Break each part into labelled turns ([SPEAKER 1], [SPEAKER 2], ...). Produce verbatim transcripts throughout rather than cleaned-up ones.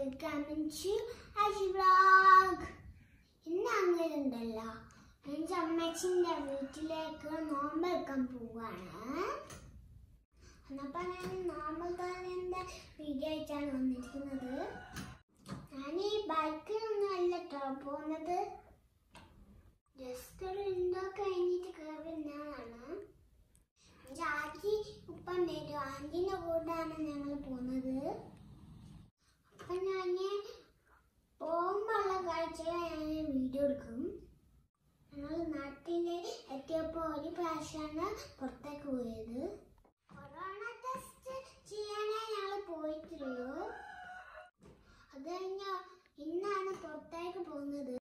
[SPEAKER 1] welcome to Aji Vlog. ഇന്ന് അങ്ങനെയുണ്ടല്ലോ എൻ്റെ അമ്മച്ചിൻ്റെ വീട്ടിലേക്ക് നോമ്പെടുക്കാൻ പോവാണ്. എന്നപ്പോൾ ഞാൻ നോമ്പെടുക്കാൻ്റെ വീഡിയോ ആയിട്ടാണ് വന്നിരിക്കുന്നത്. ഞാൻ ഈ ബൈക്കിലൊന്നും അല്ല കേട്ടോ പോകുന്നത്, ജസ്റ്റ് ഒരു ഇൻഡോ കഴിഞ്ഞിട്ട് കയറുന്നതാണ്. എൻ്റെ ആൻറ്റി ഉപ്പം വരും, ആൻറ്റീൻ്റെ കൂടെയാണ് ഞങ്ങൾ പോകുന്നത്. അപ്പം ഞാൻ പോകുമ്പോഴുള്ള കാഴ്ചകൾ ഞാൻ വീഡിയോ എടുക്കും. ഞങ്ങൾ നാട്ടിൽ എത്തിയപ്പോൾ ഒരു പ്രാവശ്യമാണ് പുറത്തേക്ക് പോയത്. കൊറോണ ടെസ്റ്റ് ചെയ്യാനേ ഞങ്ങൾ പോയിട്ടുള്ളൂ. അത് കഴിഞ്ഞാൽ ഇന്നാണ് പുറത്തേക്ക് പോകുന്നത്.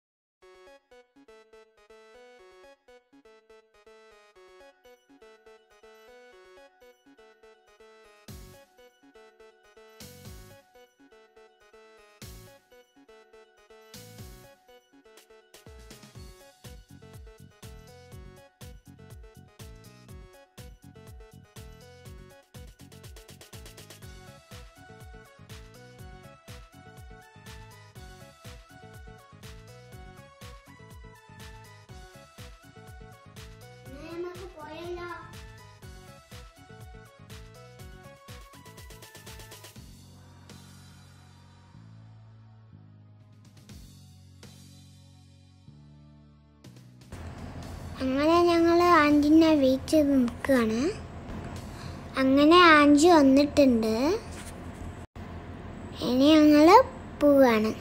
[SPEAKER 1] നമുക്ക് പോയല്ലോ. അങ്ങനെ ഞങ്ങൾ ആൻറ്റിനെ വെയിറ്റ് ചെയ്ത് നിൽക്കുകയാണ്. അങ്ങനെ ആൻറ്റി വന്നിട്ടുണ്ട്. ഇനി ഞങ്ങൾ പോവാണ്.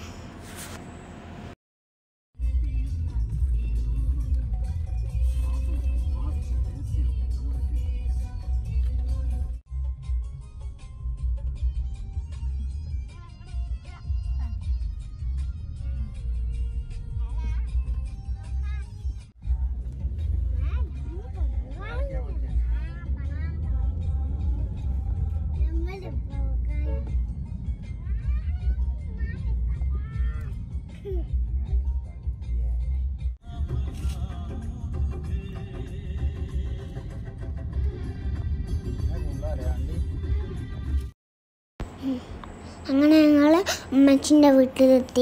[SPEAKER 1] അങ്ങനെ ഞങ്ങൾ ഉമ്മച്ചിൻ്റെ വീട്ടിലെത്തി.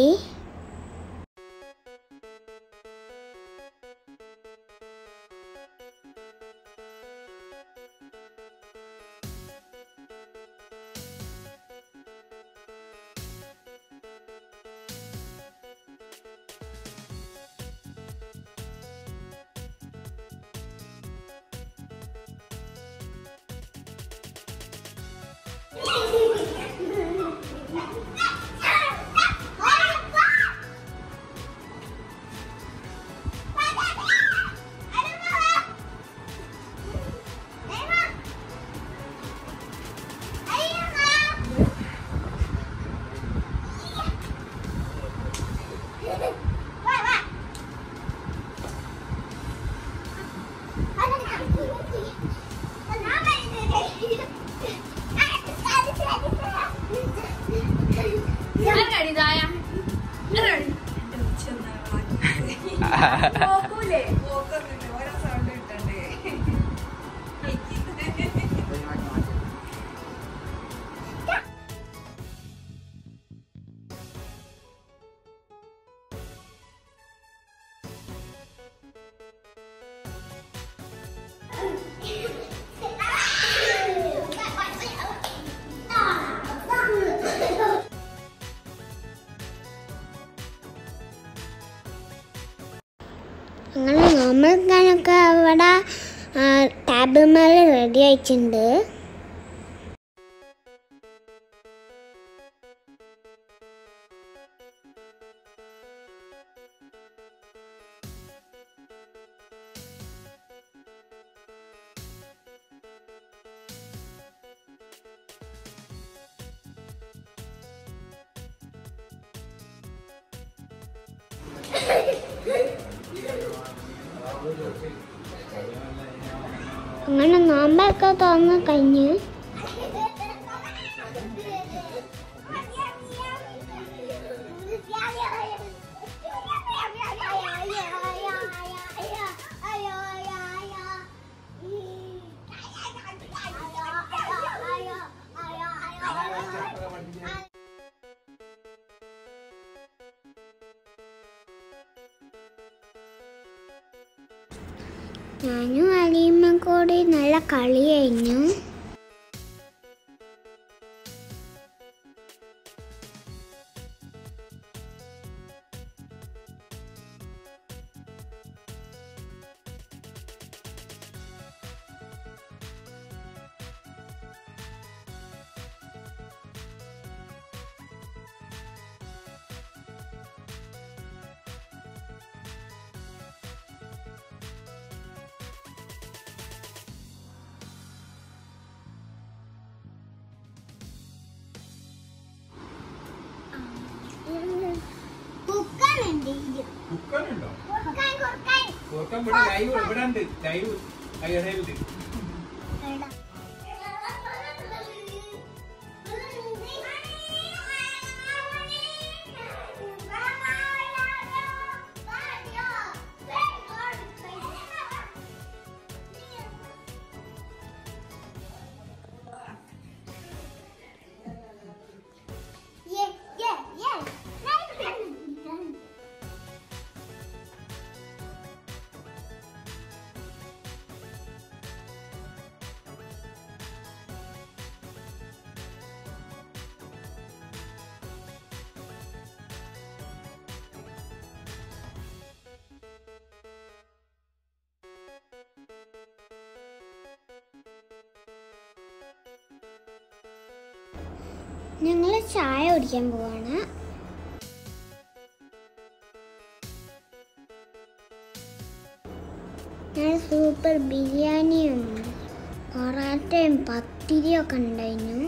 [SPEAKER 1] അങ്ങനെ നോമ്പെടുക്കാനൊക്കെ അവിടെ ടേബിൾ മേലെ റെഡി ആയിട്ടുണ്ട്. അങ്ങനെ നോമ്പൊക്കെ തുറന്ന് കഴിഞ്ഞ് ഞാനും അലീമ കൂടി നല്ല കളി കഴിഞ്ഞു. ഞങ്ങൾ ചായ കുടിക്കാൻ പോവാണ്. ഞാൻ സൂപ്പർ ബിരിയാണിയും പൊറാട്ടയും പത്തിരിയും ഒക്കെ ഉണ്ടായിരുന്നു.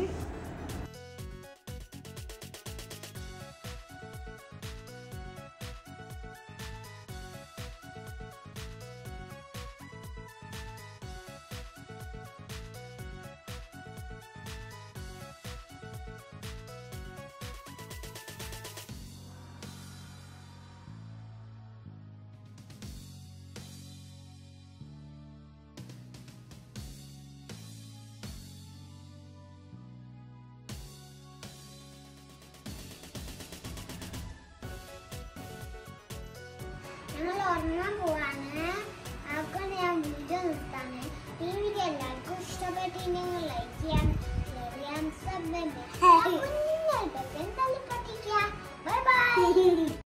[SPEAKER 1] ഞങ്ങൾ ഉറങ്ങാൻ പോവാണ്. അപ്പോൾ ഞാൻ വീഡിയോ നിർത്താന്. ഈ വീഡിയോ എല്ലാവർക്കും ഇഷ്ടപ്പെട്ടിട്ടുണ്ടെങ്കിൽ ലൈക്ക് ചെയ്യാൻ, ഷെയർ ചെയ്യാൻ, സബ്സ്ക്രൈബ് ചെയ്യാൻ. Bye by.